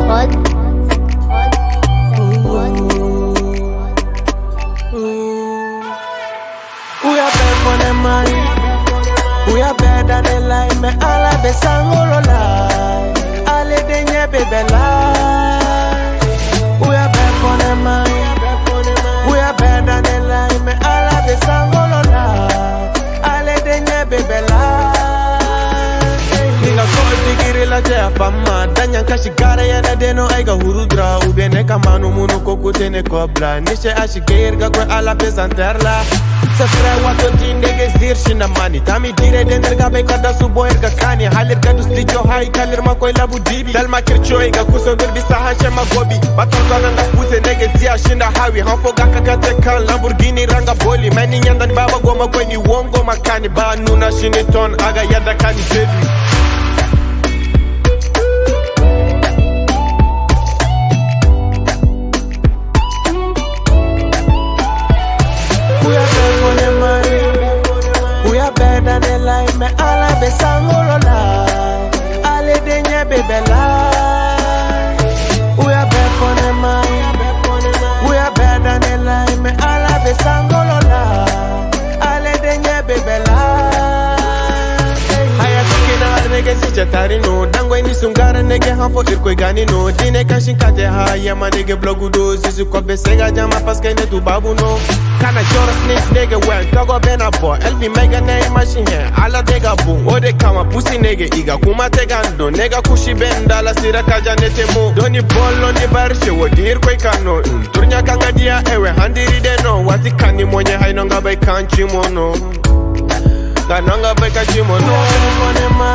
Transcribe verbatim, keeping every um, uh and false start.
We are better for the money. We are better than life. Me all of the sangolo life. All of the nye baby life. We are better for the money. We are better than life. Me all of the sangolo life. All of the nye baby life. Nigga call bigiri la jaya pama. Danyan kashi gara yana deno aiga hurudra. Ubene kamanu munu kokute ne kobra. Nishe ashigir ga kwe ala pesanterla. Se frei wato tinde ge zir shina mani Tami dire dener ga bei kada su boyer ga kani Halir ga dus lijo hai kalir ma koi labu dibi Dal ma kircho ga kuso bir bisa hashe ma gobi Baton zana nga puse nege zia shinda hawi Hanfo ga kakate kan Lamborghini ranga boli Mani nyandan baba goma kwe ni wongo makani Ba nuna shini ton aga yada kani sebi better than life, me all of the sangolo life. All of the nye baby life. We are better for the money. We are better than life, me all of the sangolo life. All of the nye baby life. Haya tukina nege siche tari no. Dango ini sungara nege hanfo irkoi gani no. Dine kashin kate haya ma nege blogu do. Sisu kwa besega jama paske ne tu babu no. Kana jora snitch nigga well, togo bena boy. Elfi mega name machine here, ala dega boom. Ode kama pussy nigga iga kuma tegando. Nega kushi benda la sira kaja nete mo. Doni bolo ni barishe wodi irkoi kano. Turnya kanga dia ewe handiri deno. Wati kani mwenye hainonga bai kanchi mono. Kananga bai kanchi mono.